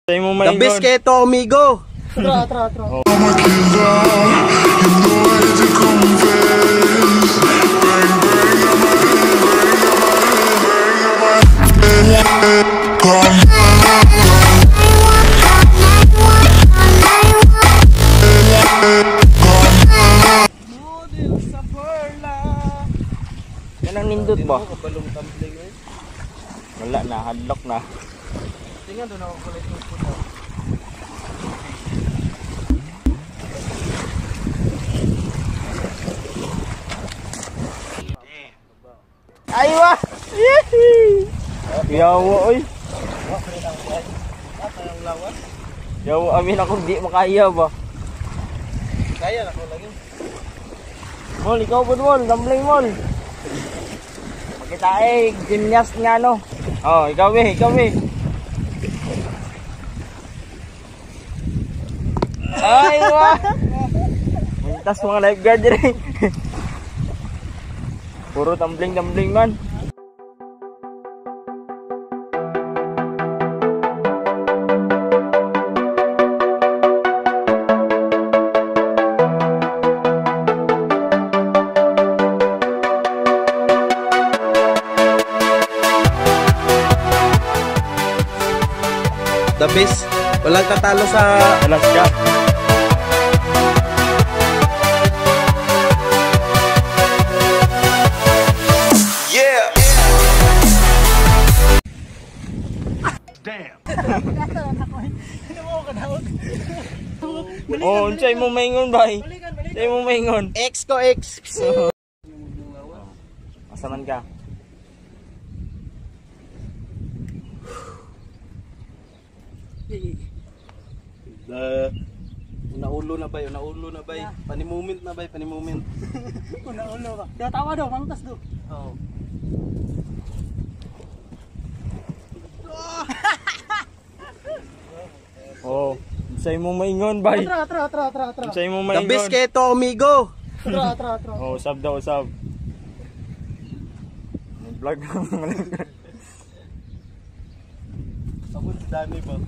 The best keto, amigo. Tra. Oh. Yan ang nindot ba? Wala na, hadlock na. Tingnan doon ako kulit ng puto. Aywa! Yawa oy. Yawa amin ako di makaya ba. Kaya na ko lagi. Mol, ikaw po mol, dumpling mol. Makita gymnast nga no. Oh, ikaw eh. Aywa! Mintas mga lifeguard rin. Puro tumbling man. The best. Walang tatalo sa Alaska. Oh, unsay mo maingon bay? Unsay mo maingon? X ko X. Asaman ka? Unaulo na bay. Panimumint na bay. Unaulo ba? Tawa daw, mangtas do. Oo. Oh, unsay mo maingon bay? Tra. Unsay mo The maingon? best keto, amigo. Tra. Oh, usab daw, usab. Vlog na mga lifeguard. Ako si Danny ba?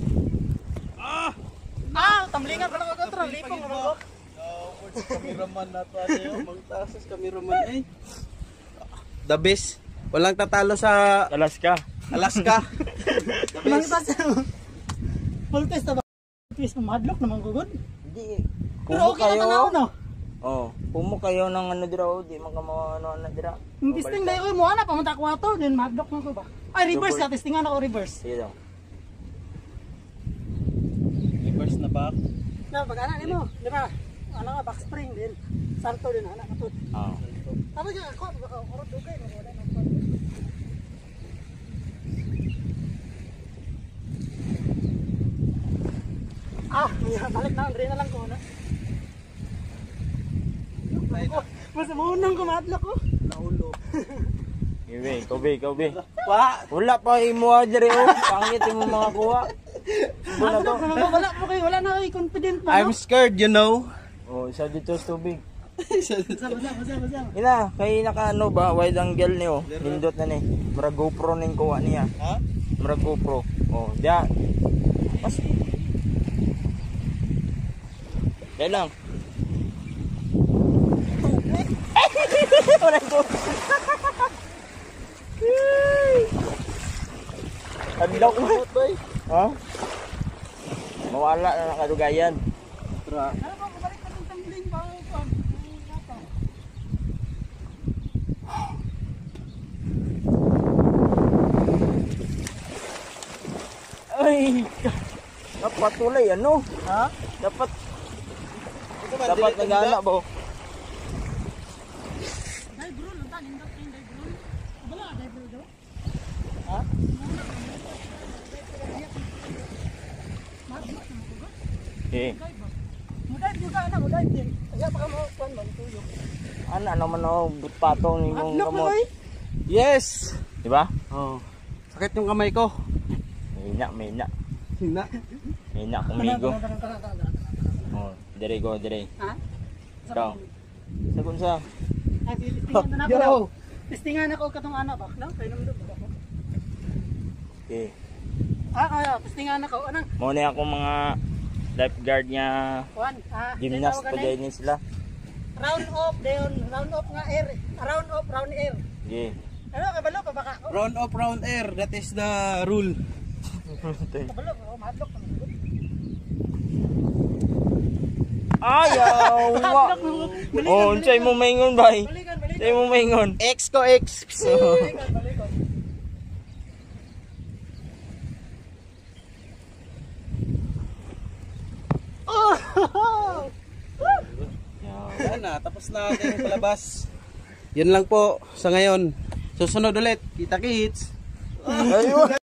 Tamlingan pala ko tra, lipong mo. Cameraman na to ayo, magtaas cameraman eh. The best. Walang tatalo sa Alaska. The best. Mangtas. Full test ba? Twist mo madlock naman gugod. Di. Pero okay na tanaw no. Oh, pumo kayo ng ano dira, di man ka ano dira. Yung testing dai ko mo ana pamunta ko ato, then madlock man ko ba. Ay reverse ka, testingan ako reverse. Sige daw. Reverse na back. Na pag ana nimo, di ba? Ano nga back spring din. Salto din ana katud. Oh. Tapos yung ako, orot dugay mo wala na. Balik na, Andre na lang ko na. Mas munang ko madlock ko. Naulo. Ikaw be. Pa. Wala pa imo diri oh. Pangit mo mga kuha. Wala na kayo confident pa, I'm scared, you know. Oh, isa dito sa tubig. Masama. Ina, kay naka ano ba, wide angle ni oh. Nindot na ni. Mura GoPro ning kuha niya. Ha? Mura GoPro. Oh, dia. Mas. Dai lang. Ora ko. Adlaw mo, boy. Ha? Mawala na nakadugayan. Tra. Ano ba, balik ka ng tangling ba? Ay, dapat tulay ano? Ha? Dapat nagana ba? Dai bro, lunta nindot kay dai bro. Wala dai bro do. Ha? Eh, Muday juga ana, muday din. Kaya pa mo kuan ba tuyo. ana naman oh, patong ni mong Madlock mo kamot. bay. Yes. Di ba? Oh. Sakit yung kamay ko. Mina. Hina. Mina kumigo. Oh, dire go. Ha? Ikaw. Sagun sa. Ay, testingan na ako. Testingan ako katong ana ba? No, kay namo do ba? Okay. Testingan ako. Anang? Muna ako mga lifeguard niya. Kuan. Gymnast pa din sila. Round off dayon, round off nga air. Round off, round air. Yeah. Ano kabalo pa baka? Round off, round air. That is the rule. Kabalo, madlock. Ayaw! Oh, unsay mo maingon bay? Balikan. Unsay mo maingon? X ko X. Balikan. Yan na, tapos na ating palabas. Yun lang po sa ngayon. Susunod ulit. Kita kits. Ayun!